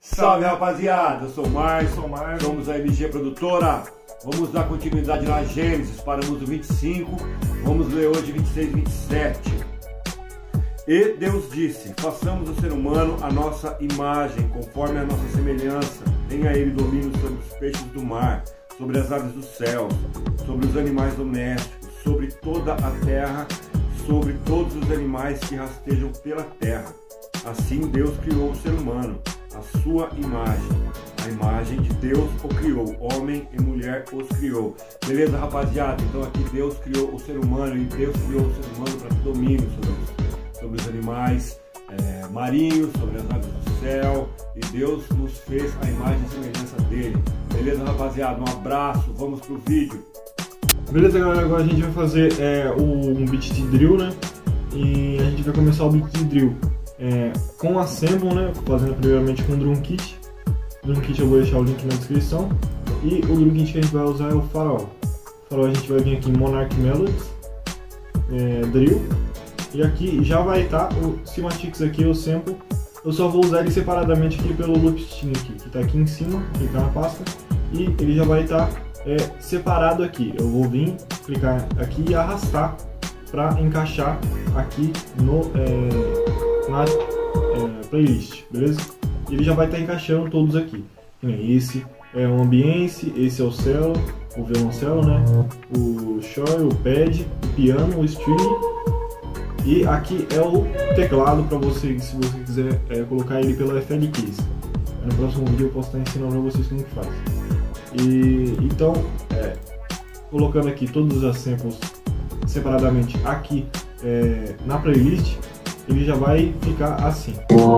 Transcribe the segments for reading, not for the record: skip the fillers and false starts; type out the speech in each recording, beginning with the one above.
Salve, rapaziada, eu sou o Márcio, somos a MG Produtora. Vamos dar continuidade na Gênesis, paramos no 25, vamos ler hoje 26 e 27. E Deus disse: façamos o ser humano a nossa imagem, conforme a nossa semelhança. Tenha ele domínio sobre os peixes do mar, sobre as aves dos céus, sobre os animais domésticos, sobre toda a terra, sobre todos os animais que rastejam pela terra. Assim Deus criou o ser humano, a sua imagem. A imagem de Deus o criou, homem e mulher os criou. Beleza, rapaziada? Então aqui Deus criou o ser humano e Deus criou o ser humano para ter domínio sobre os animais marinhos, sobre as aves do céu. E Deus nos fez a imagem e semelhança dele. Beleza, rapaziada? Um abraço, vamos pro vídeo. Beleza, galera? Agora a gente vai fazer um beat de drill, né? E a gente vai começar o beat de drill com assemble, né? Fazendo primeiramente com o drum kit. O drum kit eu vou deixar o link na descrição. E o drum kit que a gente vai usar é o Farol. O Farol a gente vai vir aqui em Monarch Melodies, drill. E aqui já vai estar o Cymatics aqui, o sample. Eu só vou usar ele separadamente aqui pelo loopsting aqui, que está aqui em cima, clicar na pasta. E ele já vai estar separado aqui. Eu vou vir, clicar aqui e arrastar para encaixar aqui na playlist, beleza? Ele já vai estar encaixando todos aqui. Esse é o ambiente, esse é o cello, o violoncelo, né? O shore, o pad, o piano, o string. E aqui é o teclado para você, se você quiser colocar ele pela FL Keys. No próximo vídeo eu posso estar ensinando para vocês como que faz. E então, colocando aqui todos os samples separadamente aqui na playlist, ele já vai ficar assim.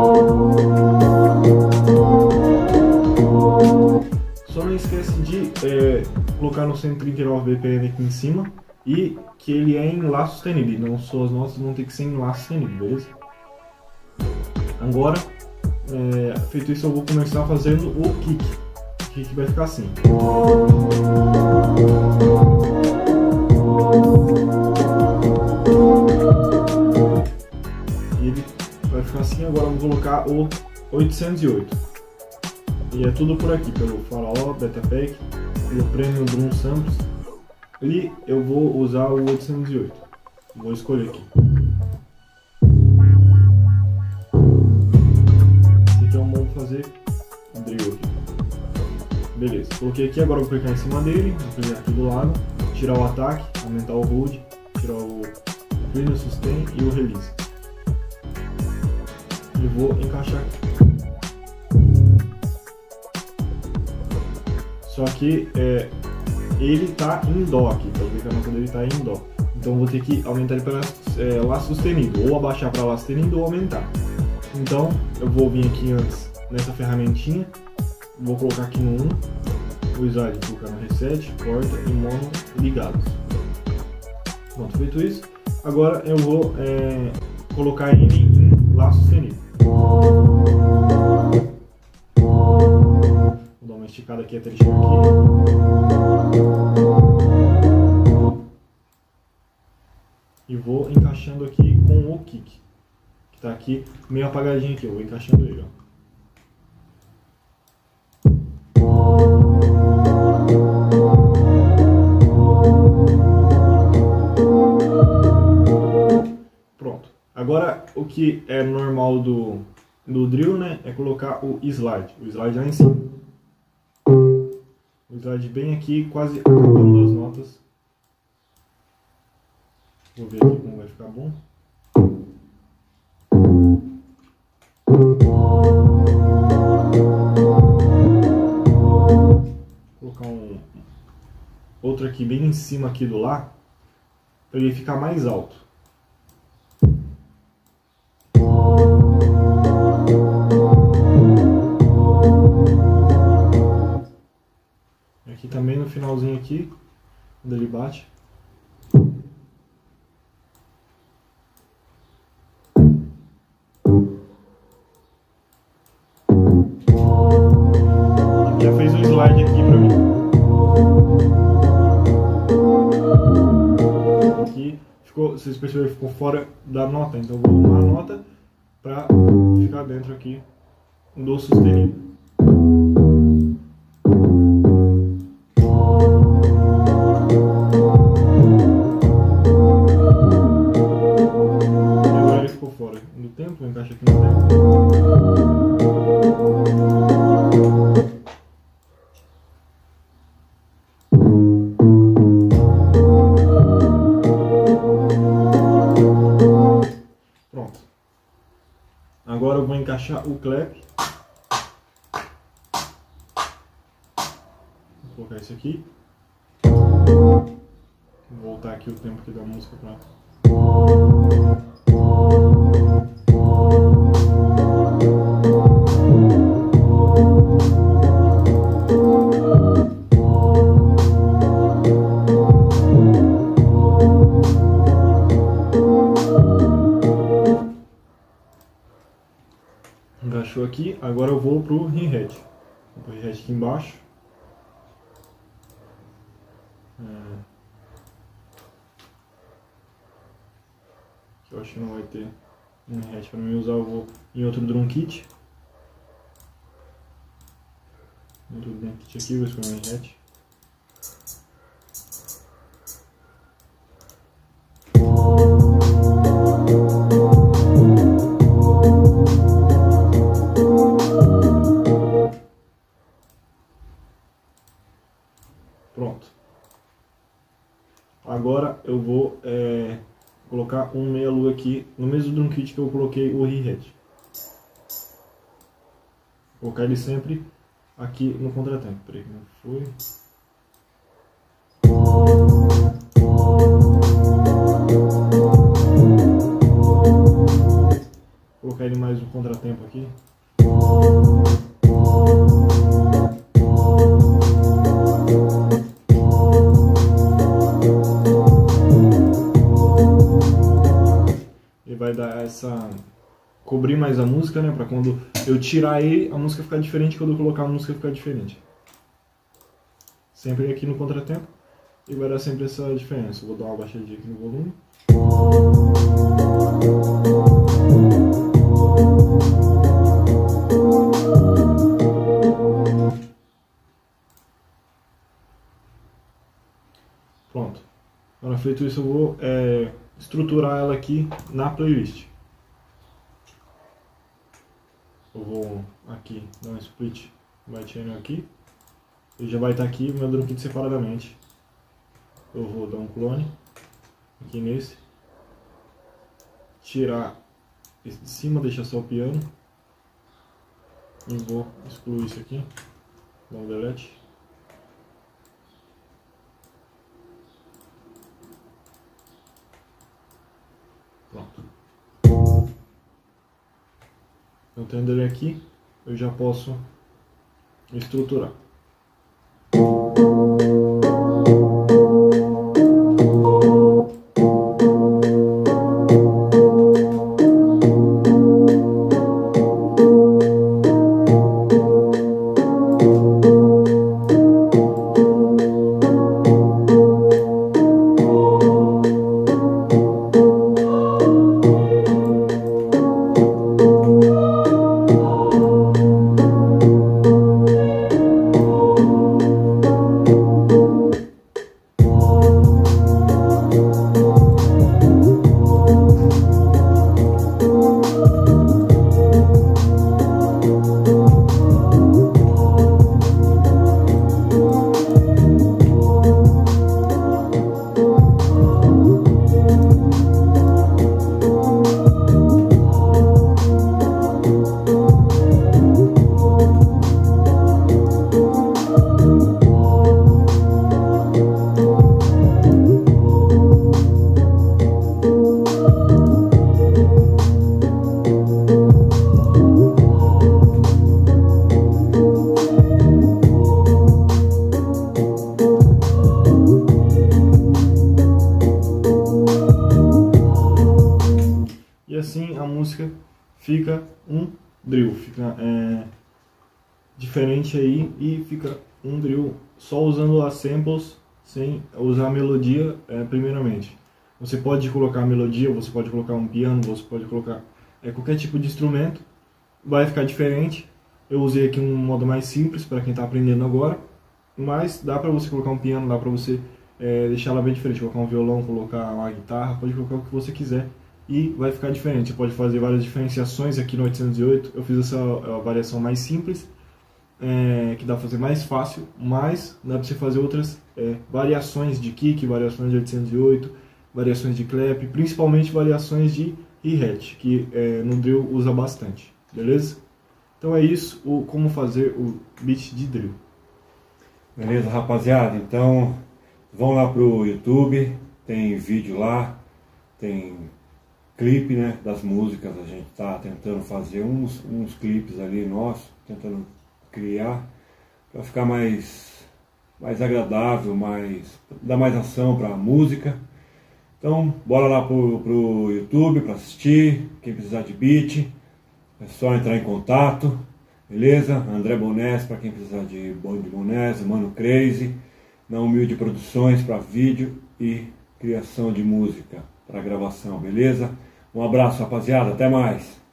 Só não esquece de colocar no 139 BPM aqui em cima e que ele é em Lá sustenido, não suas notas vão ter que ser em Lá sustenido, beleza? Agora, feito isso, eu vou começar fazendo o kick. O kick vai ficar assim. E ele vai ficar assim. Agora eu vou colocar o 808. E é tudo por aqui, pelo Farol, Betapack, pelo Premium Drum Samples. E eu vou usar o 808. Vou escolher aqui. Esse aqui é um bom fazer drill aqui. Beleza, coloquei aqui, agora eu vou clicar em cima dele, vou clicar aqui do lado, tirar o ataque, aumentar o hold, tirar o clean, o sustain e o release. E vou encaixar aqui. Só que ele está em Dó aqui, pode ver que a nota dele está em Dó. Então eu vou ter que aumentar ele para Lá sustenido, ou abaixar para Lá sustenido ou aumentar. Então eu vou vir aqui antes nessa ferramentinha, vou colocar aqui no 1, o slide, colocar no reset, porta e mono ligados. Pronto, feito isso, agora eu vou colocar ele em Lá sustenido. Vou dar uma esticada aqui até ele chegar aqui. E vou encaixando aqui com o kick, que está aqui meio apagadinho aqui, eu vou encaixando ele, ó. Pronto. Agora o que é normal do drill, né, é colocar o slide lá em cima. O slide bem aqui, quase acabando as notas. Vou ver aqui como vai ficar bom. Vou colocar outro aqui bem em cima aqui do Lá, para ele ficar mais alto. Aqui também no finalzinho aqui, quando ele bate. Já fez o slide aqui pra mim. Aqui ficou, vocês perceberam que ficou fora da nota, então eu vou arrumar a nota para ficar dentro aqui do sustenido. encaixar o clap. Vou colocar isso aqui. Vou voltar aqui o tempo aqui da música pra... Encaixou aqui, agora eu vou pro hi-hat. Vou pro hi-hat aqui embaixo. Eu acho que não vai ter um hi-hat para mim usar, eu vou em outro drum kit. Outro drum kit aqui, vou escolher um hi-hat. Pronto. Agora eu vou colocar um meia-lua aqui no mesmo drum kit que eu coloquei o hi-hat. Vou colocar ele sempre aqui no contratempo. Peraí, como foi? Vou colocar ele mais no contratempo aqui. Vai dar essa... cobrir mais a música, né? Pra quando eu tirar ele, a música ficar diferente, quando eu colocar a música ficar diferente. Sempre aqui no contratempo. E vai dar sempre essa diferença. Eu vou dar uma baixadinha aqui no volume. Pronto. Agora feito isso, eu vou estruturar ela aqui na playlist. Eu vou aqui dar um split by channel aqui. Ele já vai estar aqui o meu drum kit separadamente. Eu vou dar um clone aqui nesse. Tirar esse de cima, deixar só o piano. E vou excluir isso aqui. Dar um delete. Pronto. Eu tendo ele aqui, eu já posso estruturar. E assim a música fica um drill, fica diferente aí e fica um drill só usando as samples sem usar a melodia primeiramente. Você pode colocar a melodia, você pode colocar um piano, você pode colocar qualquer tipo de instrumento, vai ficar diferente. Eu usei aqui um modo mais simples para quem está aprendendo agora, mas dá para você colocar um piano, dá para você deixar ela bem diferente, colocar um violão, colocar uma guitarra, pode colocar o que você quiser e vai ficar diferente. Você pode fazer várias diferenciações aqui no 808, eu fiz essa variação mais simples, que dá para fazer mais fácil, mas dá para você fazer outras variações de kick, variações de 808, variações de clap, principalmente variações de hi-hat, que no drill usa bastante. beleza? Então é isso, como fazer o beat de drill. Beleza, rapaziada? Então vão lá pro YouTube, tem vídeo lá, tem clipe, né, das músicas. A gente tá tentando fazer uns clipes ali nossos, tentando criar para ficar mais agradável, dar mais ação para a música. Então bora lá pro YouTube para assistir. Quem precisar de beat é só entrar em contato, beleza? André Bonés para quem precisar de bonés, Mano Crazy, na Humilde Produções para vídeo e criação de música para gravação, beleza? Um abraço, rapaziada, até mais!